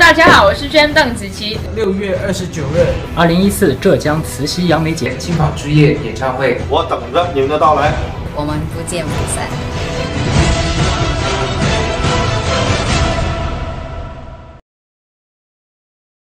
大家好，我是娟邓紫棋。 6月29日 ，2014浙江慈溪杨梅节青跑之夜演唱会， 我等着你们的到来， 我们不见不散。